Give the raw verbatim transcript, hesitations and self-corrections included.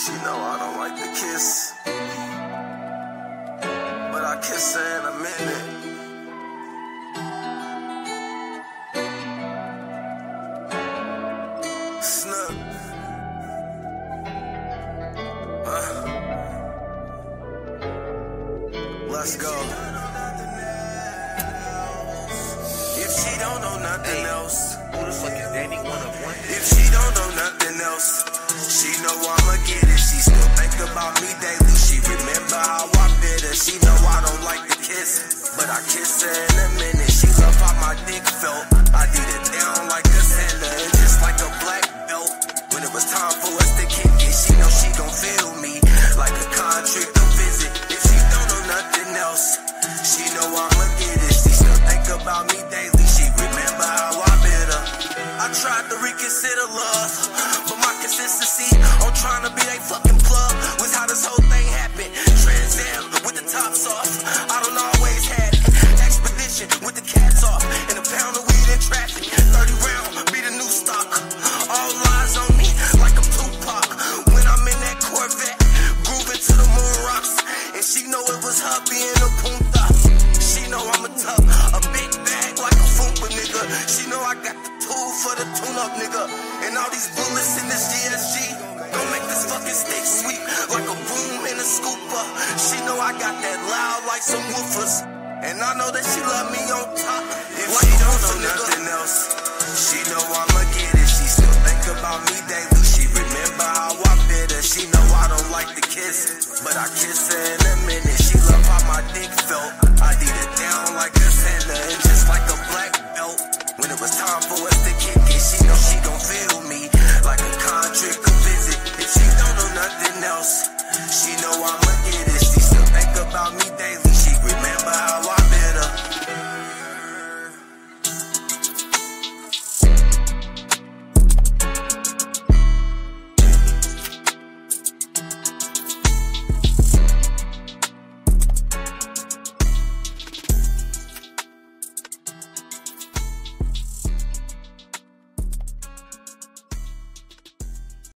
She know I don't like to kiss, but I kiss her in a minute. Snuck. Uh. Let's go. If she don't know nothing hey, else, who the fuck is Danny one of one? If she don't know nothing else, she know I'ma get it. She still think about me daily. She remember how I bit her. She know I don't like to kiss, but I kiss her in a minute. She love how my dick felt. I did it down like a sender and just like a black belt. When it was time for us to kick it, she know she gon' feel me like a contract to visit. If she don't know nothing else, she know I'ma get it. She still think about me daily. She remember how I bit her. I tried to reconsider love, but my consistency on trying to be a fucking plug was how this whole thing happened. Trans Am with the tops off, I don't always had it. Expedition with the cats off, and a pound of weed in traffic. thirty round, be the new stock. All lies on me like I'm Tupac. When I'm in that Corvette, grooving to the moon rocks, and she know it was her being a punta. She know I'm a tough, a big bag like a Foompa nigga. She know I got the tool for the tune-up nigga. And all these bullets in this G S G gon' make this fucking stick sweep like a boom in a scooper. She know I got that loud like some woofers, and I know that she love me on top. If like she don't know nothing else, she know I'ma get it. She still think about me daily. She remember how I bit her. She know I don't like to kiss, but I kiss her in